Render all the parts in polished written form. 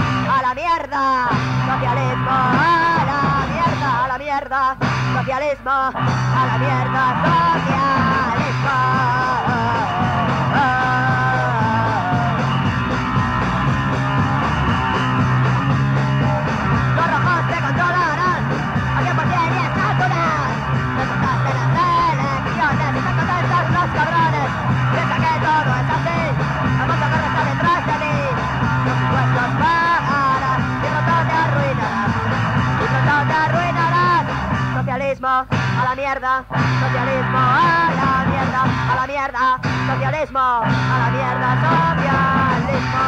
a la mierda, socialismo, a la mierda, a la mierda, socialismo, a la mierda, socialismo. Los rojos te controlarán, al 100% y es natural. Resultas de las elecciones, están contentos los cabrones. Piensa que todo es así, el mundo corre está detrás de ti. Los impuestos bajarán y pronto te arruinarán, y pronto te arruinarán. Socialismo, a la mierda, socialismo, a la mierda, a la mierda, socialismo, a la mierda, socialismo.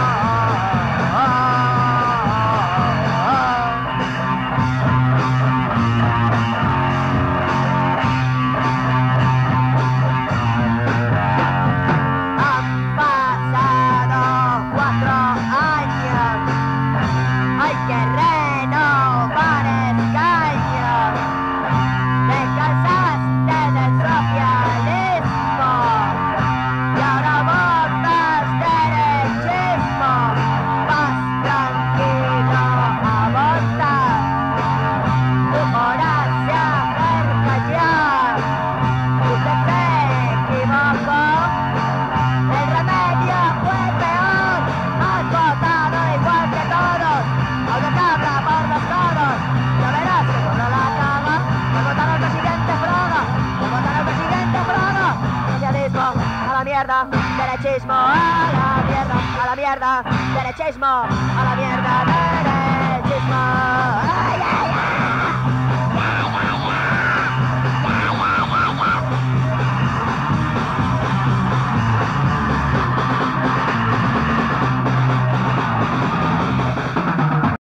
Han pasado 4 años, hay que renovar Escaño. Te cansaste del socialismo y ahora votas derechismo. Vas tranquilo a votar, tu hora se acerca ya. Usted se equivocó, el remedio fue peor. Has votado igual que todos, aunque cabra por los codos. Ya verás que cuando la caga, me votará el presidente Frodo, me votará el presidente Frodo. Socialismo, a la mierda, derechismo, a la mierda, a la mierda, derechismo, a la mierda,